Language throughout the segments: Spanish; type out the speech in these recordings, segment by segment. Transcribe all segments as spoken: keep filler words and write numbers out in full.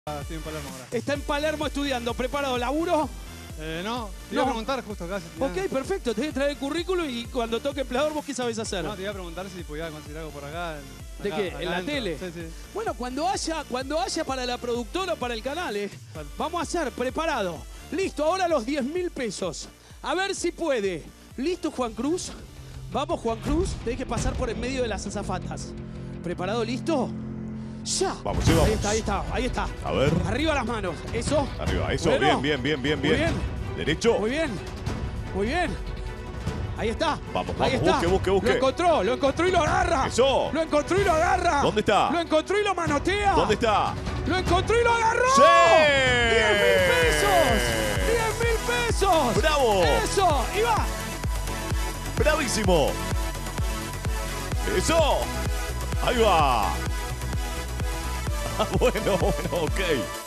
Estoy en Palermo ahora. Está en Palermo estudiando. ¿Preparado? ¿Laburo? Eh, no, te No. iba a preguntar justo acá. Si tenía- Ok, perfecto. Te voy a traer el currículum y cuando toque empleador, ¿vos qué sabés hacer? No, te iba a preguntar si podía conseguir algo por acá. en- ¿De acá- qué? acá ¿En la adentro. tele? Sí, sí. Bueno, cuando haya, cuando haya para la productora o para el canal, eh, Vale. vamos a hacer, preparado. Listo, ahora los diez mil pesos. A ver si puede. ¿Listo, Juan Cruz? Vamos, Juan Cruz. Tenés que pasar por en medio de las azafatas. ¿Preparado, listo? ¡Ya! Vamos, sí, vamos. Ahí está, ahí está, ahí está. A ver. Arriba las manos. Eso. Arriba, eso, Bueno. bien, bien, bien, bien, Muy bien. bien. Derecho. Muy bien. Muy bien. Ahí está. Vamos, Ahí vamos, está. busque, busque, busque. Lo encontró, lo encontró y lo agarra. Eso. Lo encontró y lo agarra. ¿Dónde está? Lo encontró y lo manotea. ¿Dónde está? Lo encontró y lo agarró. ¡Sí! ¡diez mil pesos! ¡diez mil pesos! ¡Bravo! ¡Eso! ¡Y va! ¡Bravísimo! ¡Eso! ¡Ahí va! Ah, bueno, bueno, ok.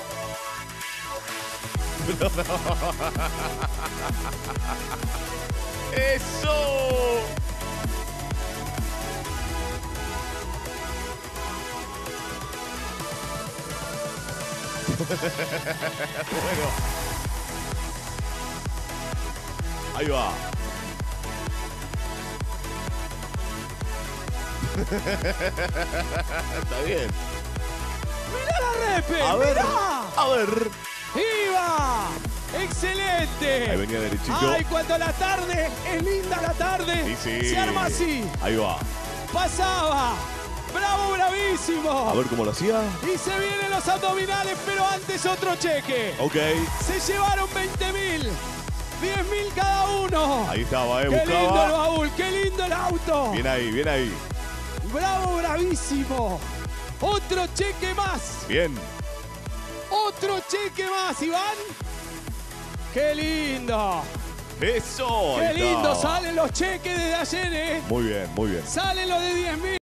¡Eso! Bueno. Ahí va. Está bien. ¡Mirá la repe! A ver. ¡Mirá! A ver. ¡Iba! ¡Excelente! Ahí venía derechito. ¡Ay, cuando la tarde es linda la tarde! Sí, sí. Se arma así. Ahí va. Pasaba. ¡Bravo, bravísimo! A ver cómo lo hacía. Y se vienen los abdominales, pero antes otro cheque. Ok. Se llevaron veinte mil. diez mil cada uno. Ahí estaba, eh. ¡Qué lindo el Buscaba. baúl! ¡Qué lindo el auto! Bien ahí, bien ahí. ¡Bravo, bravísimo! Otro cheque más. Bien. Otro cheque más, Iván. ¡Qué lindo! Eso. ¡Qué ahí lindo! estaba. Salen los cheques desde ayer, ¿eh? Muy bien, muy bien. Salen los de diez mil.